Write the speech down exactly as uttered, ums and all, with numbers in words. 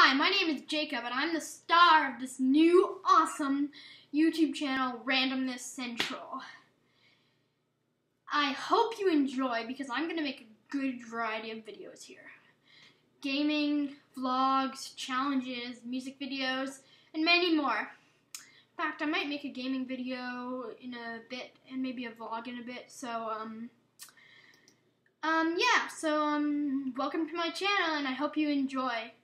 Hi, my name is Jacob, and I'm the star of this new, awesome YouTube channel, Randomness Central. I hope you enjoy, because I'm going to make a good variety of videos here. Gaming, vlogs, challenges, music videos, and many more. In fact, I might make a gaming video in a bit, and maybe a vlog in a bit, so, um... Um, yeah, so, um, welcome to my channel, and I hope you enjoy.